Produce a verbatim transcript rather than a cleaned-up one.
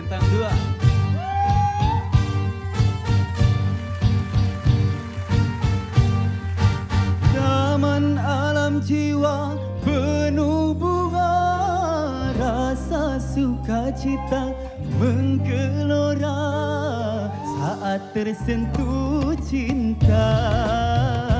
Centang dua. Taman alam jiwa penuh bunga, rasa sukacita menggelora saat tersentuh cinta.